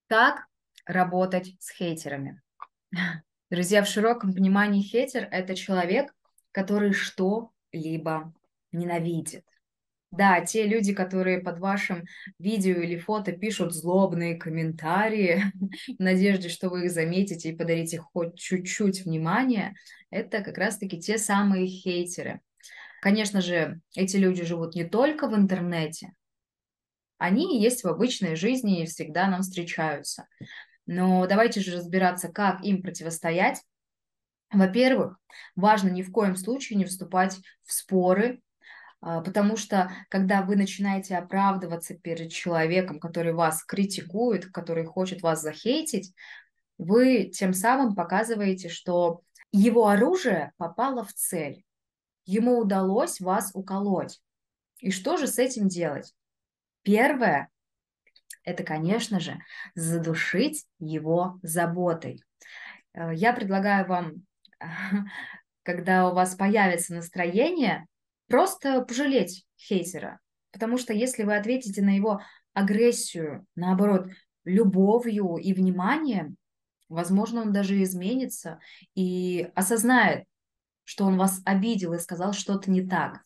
Как работать с хейтерами? Друзья, в широком понимании хейтер– это человек, который что-либо ненавидит. Да, те люди, которые под вашим видео или фото пишут злобные комментарии в надежде, что вы их заметите и подарите хоть чуть-чуть внимания, это как раз-таки те самые хейтеры. Конечно же, эти люди живут не только в интернете, они и есть в обычной жизни и всегда нам встречаются. Но давайте же разбираться, как им противостоять. Во-первых, важно ни в коем случае не вступать в споры, потому что когда вы начинаете оправдываться перед человеком, который вас критикует, который хочет вас захейтить, вы тем самым показываете, что его оружие попало в цель. Ему удалось вас уколоть. И что же с этим делать? Первое– это, конечно же, задушить его заботой. Я предлагаю вам, когда у вас появится настроение, просто пожалеть хейтера. Потому что если вы ответите на его агрессию, наоборот, любовью и вниманием, возможно, он даже изменится и осознает, что он вас обидел и сказал что-то не так.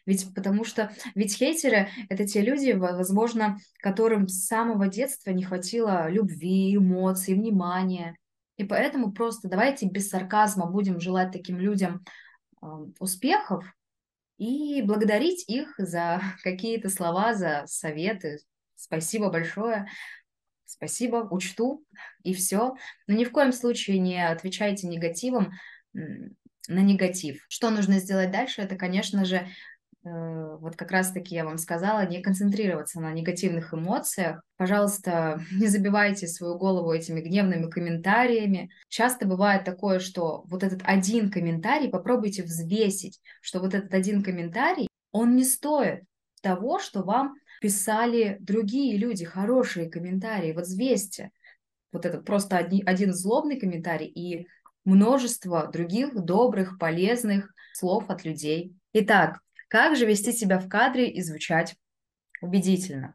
Ведь хейтеры– это те люди, возможно, которым с самого детства не хватило любви, эмоций, внимания. И поэтому просто давайте без сарказма будем желать таким людям успехов и благодарить их за какие-то слова, за советы. Спасибо большое, спасибо, учту, и все. Но ни в коем случае не отвечайте негативом на негатив. Что нужно сделать дальше? Это, конечно же, вот как раз-таки я вам сказала, не концентрироваться на негативных эмоциях. Пожалуйста, не забивайте свою голову этими гневными комментариями. Часто бывает такое, что вот этот один комментарий, попробуйте взвесить, что вот этот один комментарий, он не стоит того, что вам писали другие люди, хорошие комментарии. Вот взвесьте. Вот этот просто один злобный комментарий и множество других добрых, полезных слов от людей. Итак, как же вести себя в кадре и звучать убедительно?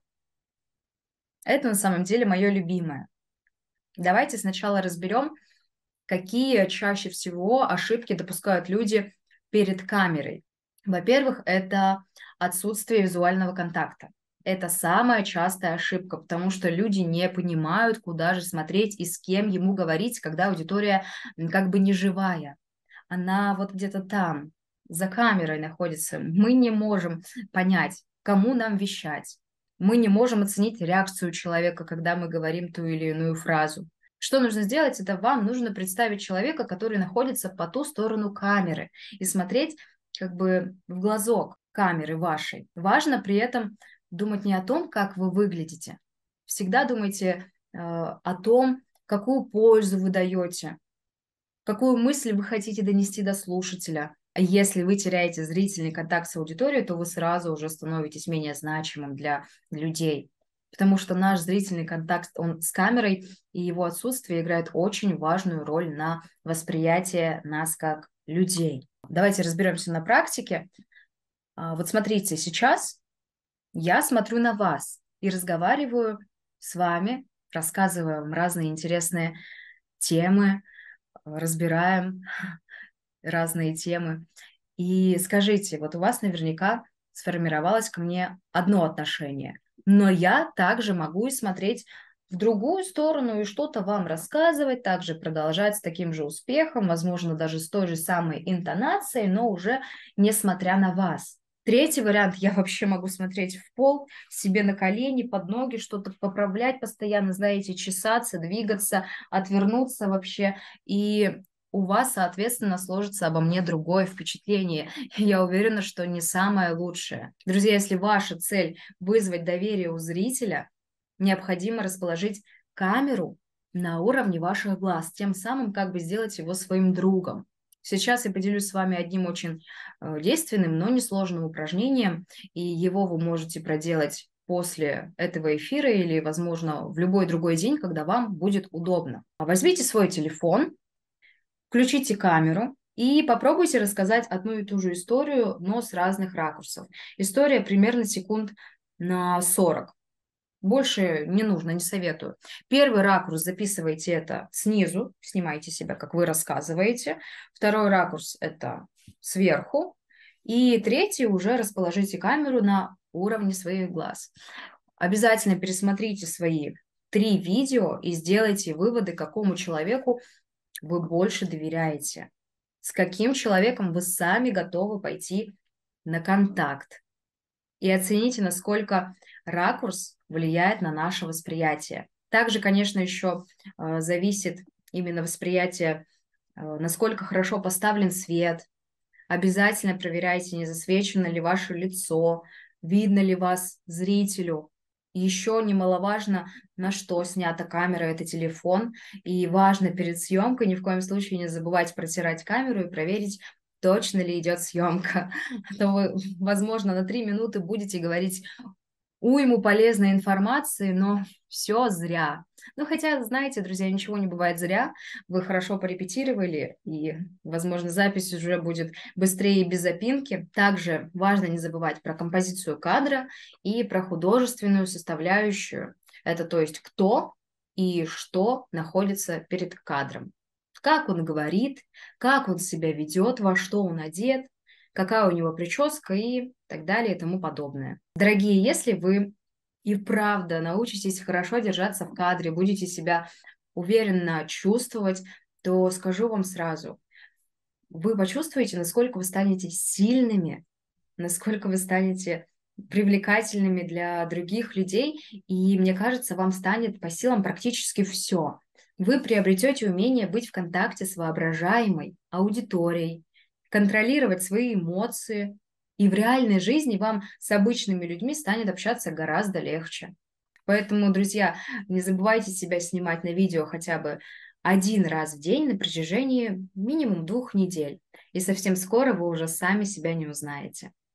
Это на самом деле мое любимое. Давайте сначала разберем, какие чаще всего ошибки допускают люди перед камерой. Во-первых, это отсутствие визуального контакта. Это самая частая ошибка, потому что люди не понимают, куда же смотреть и с кем ему говорить, когда аудитория как бы не живая. Она вот где-то там, за камерой находится. Мы не можем понять, кому нам вещать. Мы не можем оценить реакцию человека, когда мы говорим ту или иную фразу. Что нужно сделать? Это вам нужно представить человека, который находится по ту сторону камеры, и смотреть как бы в глазок камеры вашей. Важно при этом думать не о том, как вы выглядите. Всегда думайте о том, какую пользу вы даете, какую мысль вы хотите донести до слушателя. А если вы теряете зрительный контакт с аудиторией, то вы сразу уже становитесь менее значимым для людей. Потому что наш зрительный контакт, он с камерой, и его отсутствие играет очень важную роль на восприятие нас как людей. Давайте разберемся на практике. Вот смотрите, сейчас я смотрю на вас и разговариваю с вами, рассказываю вам разные интересные темы, разбираем разные темы. И скажите, вот у вас наверняка сформировалось ко мне одно отношение, но я также могу и смотреть в другую сторону и что-то вам рассказывать, также продолжать с таким же успехом, возможно, даже с той же самой интонацией, но уже несмотря на вас. Третий вариант, я вообще могу смотреть в пол, себе на колени, под ноги, что-то поправлять постоянно, знаете, чесаться, двигаться, отвернуться вообще. И у вас, соответственно, сложится обо мне другое впечатление. Я уверена, что не самое лучшее. Друзья, если ваша цель вызвать доверие у зрителя, необходимо расположить камеру на уровне ваших глаз, тем самым как бы сделать его своим другом. Сейчас я поделюсь с вами одним очень действенным, но несложным упражнением, и его вы можете проделать после этого эфира или, возможно, в любой другой день, когда вам будет удобно. Возьмите свой телефон, включите камеру и попробуйте рассказать одну и ту же историю, но с разных ракурсов. История примерно секунд на 40. Больше не нужно, не советую. Первый ракурс записывайте это снизу, снимайте себя, как вы рассказываете. Второй ракурс это сверху. И третий уже расположите камеру на уровне своих глаз. Обязательно пересмотрите свои 3 видео и сделайте выводы, какому человеку вы больше доверяете. С каким человеком вы сами готовы пойти на контакт. И оцените, насколько ракурс влияет на наше восприятие. Также, конечно, еще зависит именно восприятие, насколько хорошо поставлен свет. Обязательно проверяйте, не засвечено ли ваше лицо, видно ли вас зрителю. Еще немаловажно, на что снята камера, это телефон. И важно перед съемкой ни в коем случае не забывать протирать камеру и проверить, точно ли идет съемка. А то вы, возможно, на 3 минуты будете говорить уйму полезной информации, но все зря. Ну, хотя, знаете, друзья, ничего не бывает зря. Вы хорошо порепетировали, и, возможно, запись уже будет быстрее и без запинки. Также важно не забывать про композицию кадра и про художественную составляющую. Это то есть кто и что находится перед кадром. Как он говорит, как он себя ведет, во что он одет, какая у него прическа и так далее и тому подобное. Дорогие, если вы и правда научитесь хорошо держаться в кадре, будете себя уверенно чувствовать, то скажу вам сразу, вы почувствуете, насколько вы станете сильными, насколько вы станете привлекательными для других людей, и мне кажется, вам станет по силам практически все. Вы приобретете умение быть в контакте с воображаемой аудиторией, контролировать свои эмоции, и в реальной жизни вам с обычными людьми станет общаться гораздо легче. Поэтому, друзья, не забывайте себя снимать на видео хотя бы 1 раз в день на протяжении минимум 2 недель. И совсем скоро вы уже сами себя не узнаете.